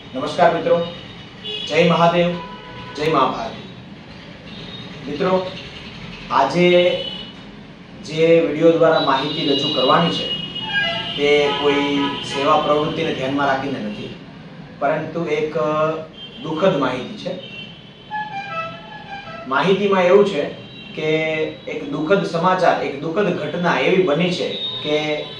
નમસ્કાર મિત્રો, જય મહાદેવ, જય મા ભારતી. મિત્રો, આજે જે વિડીયો દ્વારા માહિતી રજૂ કરવાની છે તે કોઈ સેવા પ્રવૃત્તિને ધ્યાનમાં રાખીને નથી, પરંતુ એક દુઃખદ માહિતી છે. માહિતીમાં એવું છે કે એક દુઃખદ સમાચાર, એક દુઃખદ ઘટના એવી બની છે કે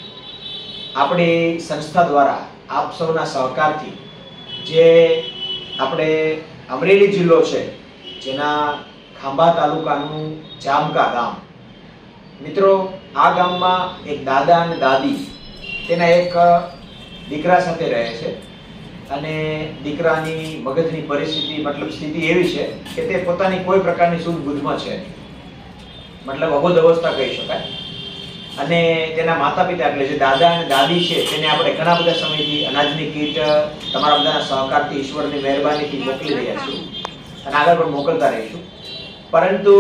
આપણી સંસ્થા દ્વારા આપ સૌના સહકારથી જે આપણે અમરેલી જિલ્લો છે જેના ખાંભા તાલુકાનું જામકા ગામ, મિત્રો આ ગામમાં એક દાદા અને દાદી તેના એક દીકરા સાથે રહે છે અને દીકરાની મગજની પરિસ્થિતિ મતલબ સ્થિતિ એવી છે કે તે પોતાની કોઈ પ્રકારની શુદ્ધ બુદ્ધમાં છે, મતલબ અબોધ અવસ્થા કહી શકાય. અને તેના માતા પિતા એટલે જે દાદા અને દાદી છે તેને આપણે ઘણા બધા સમયથી અનાજની કીટ તમારા બધાના સહકારથી, ઈશ્વરની મહેરબાનીથી મોકલી રહ્યા છીએ અને આગળ પણ મોકલતા રહીશું. પરંતુ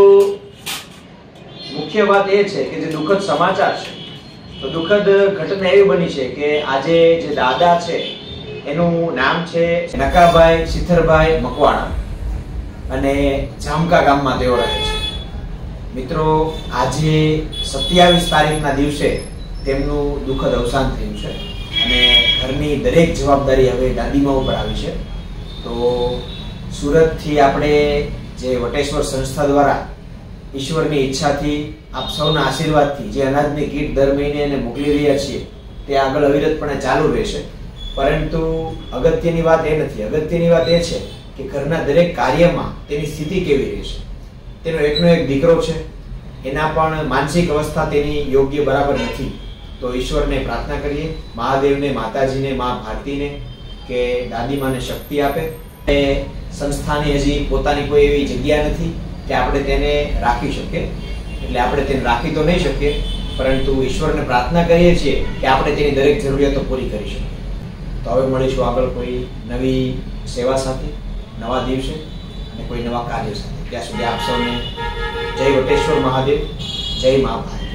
મુખ્ય વાત એ છે કે જે દુઃખદ સમાચાર છે, તો દુઃખદ ઘટના એવી બની છે કે આજે જે દાદા છે એનું નામ છે નકાભાઈ સિથરભાઈ મકવાણા અને જામકા ગામમાં તેઓ રહે છે. મિત્રો, આજે 27 તારીખના દિવસે તેમનું દુઃખદ અવસાન થયું છે અને ઘરની દરેક જવાબદારી હવે દાદીમા ઉપર આવી છે. તો સુરતથી આપણે જે વટેશ્વર સંસ્થા દ્વારા ઈશ્વરની ઈચ્છાથી, આપ સૌના આશીર્વાદથી જે અનાજની કીટ દર મહિને એને મોકલી રહ્યા છીએ તે આગળ અવિરતપણે ચાલુ રહેશે. પરંતુ અગત્યની વાત એ નથી, અગત્યની વાત એ છે કે ઘરના દરેક કાર્યમાં તેની સ્થિતિ કેવી રહેશે. તેનો એકનો એક દીકરો છે, એના પણ માનસિક અવસ્થા તેની યોગ્ય બરાબર નથી. તો ઈશ્વરને પ્રાર્થના કરીએ, મહાદેવને, માતાજીને, મા ભારતીને કે દાદીમાને શક્તિ આપે. એ સંસ્થાની હજી પોતાની કોઈ એવી જગ્યા નથી કે આપણે તેને રાખી શકીએ, એટલે આપણે તેને રાખી તો નહીં શકીએ, પરંતુ ઈશ્વરને પ્રાર્થના કરીએ છીએ કે આપણે તેની દરેક જરૂરિયાતો પૂરી કરી શકીએ. તો હવે મળીશું આગળ કોઈ નવી સેવા સાથે, નવા દિવસે અને કોઈ નવા કાર્ય સાથે. ત્યાં સુધી આપ સૌને જય વટેશ્વર મહાદેવ, જય મા ભારતી.